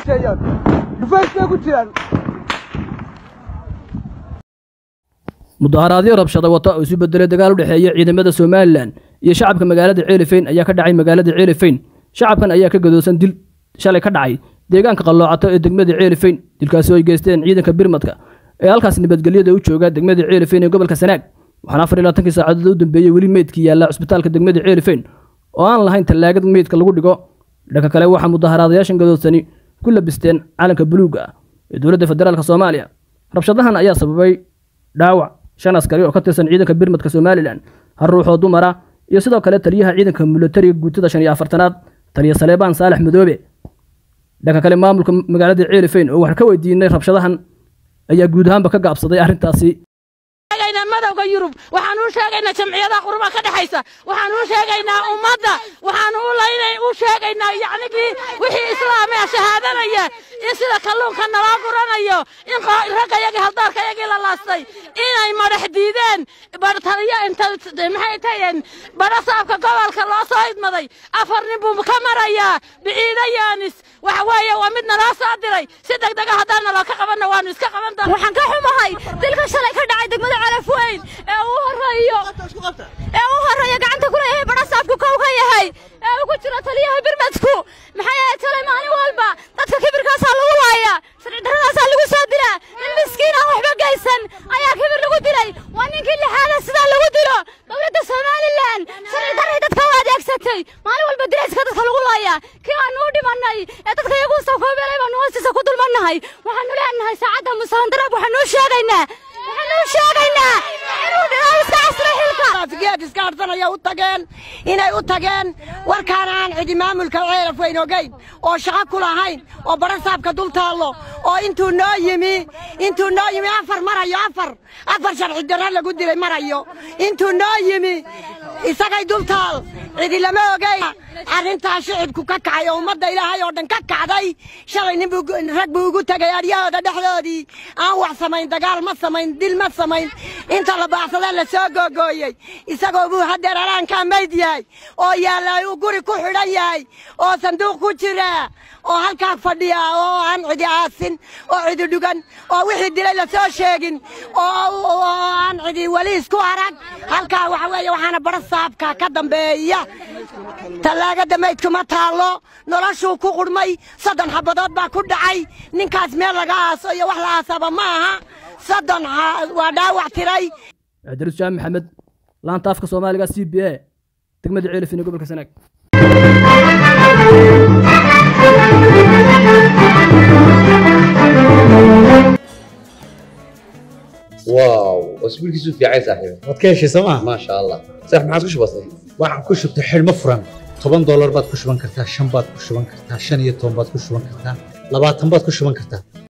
شيئا دفاش بيقول جيران mudaharaadyo rabshado wata oo isu bedelay dagaal u dhaxeeya ciidamada Soomaaliland iyo shacabka magaalada Ceelifeyn ayaa ka dhacay magaalada Ceelifeyn shacabkan ayaa ka gadoosan dil shalay ka dhacay deegaanka qaloocato ee degmada Ceelifeyn dilkaas oo ay geysteen ciidanka birmadka ee halkaas nabadgelyada u jooga degmada Ceelifeyn ee gobolka Sanaag waxaana 24 saacadood u dambeeyay wali meedkii yaala isbitaalka degmada Ceelifeyn oo aan lahayn talaagad meedka lagu dhigo dhanka kale waxa mudaharaadayaashan gadoosani ku labisteen calanka buluuga ee dowladda federaalka Soomaaliya rabshadahan ayaa sababay dhaawac shan askari oo ka tirsan ciidanka birmadka Soomaaliland har ruuxo dumara iyo sidoo kale taliyaha ciidanka militariga guutada 54aad taliya Saleebaan Saalax Madoobe dhanka kale maamulka magaalada Ceelifeyn oo wax ka weydiinay rabshadahan ayaa guud ahaanba ka gaabsaday arrintaasi madowga Yurub waxaan u sheegaynaa jamciyada qurba ka dhaxaysa waxaan u sheegaynaa ummadda waxaan u sheegaynaa yacni wixii islaamay shahaadanaya in sida kalluunka nala guranayo in ragga yaga haldarka yaga la laastay inay madax diideen bartariya inta maxay taayeen barasaabka gobolka loo soo idmaday afar nin buu ka marayaa biidayaanis waxa weeye waa mid nala soo diray si degdeg ah hadana la ka qabanna waanu iska qaban doonaa waxaan ka xumahay dilka shalay ka dhacay degmada Ceelifeyn ee uu horeeyo gacanta ku leeyahay barasaabku kow ka yahay ee uu ku jiro taliyaha birmadku maxay ahayd talay maalin walba dadka kibirkaas lagu laaya sariiradaas lagu soo dilaa in miskiin ah waxba geysan ayaa kibir lagu dilay waa ninkii lixaad sida lagu dilo dowladda Soomaaliland sariirada dadka waa adeegsatay maalin walba dilayska dadka lagu laaya kii aan u dhimanay ee dadka iyagu soo koobeelay baan hoostiisa ku dulmanahay waxaan leenahay saacada musalan darab waxaan u sheegaynaa inuu dhinaca asraxilka figeed iska arsanaya u tageen inay u tageen warkaan aan cidi maamulka Ceelifeyn ogeyn oo shaqo ku lahayn oo barasaabka dul taalo oo intuu noo yimi afar marayo afar sharci darro lagu dilay marayo intuu noo yimi isagay dul taal cidi lama ogeyn arrintaa shicibku ka kacay oo ummadda Ilaahay oo dhan ka kacday shalay nin rag buu ugu tagay aryahooda dhexdoodii aan wax samayn dagaal ma samayn dil ma samayn inta la baaxsaday la soo googooyay isagoo buu hadeer araanka meyd yahay oo yaalay uu guri ku xidhan yahay oo sanduuq ku jira oo halka fadhiya oo aan cidi aasin oo cidi dhugan oo wixii dilay la soo sheegin oo aan cidi wali isku arag halka waxa weeye waxaana barasaabka ka dambeeya talaagada meydku ma taalo noloshu ku qurmay 3 xabadood baa ku dhacay ninkaas meel laga aaso iyo wax la aasaba ma aha 3 waa dhaawac tiray Idris Jaam Maxamed laanta afka Soomaaliga CBA degmada Ceelifeyn gobolka Sanaag واو اسبوعك يسوي في عيسى صاحبي wadkeeshi sama ما شاء الله صح ما عاد كش بسيط waxaan ku shubtay xilmo furan $10 baad ku shuban kartaa 5 baad ku shuban kartaa 15 baad ku shuban kartaa 20 baad ku shuban kartaa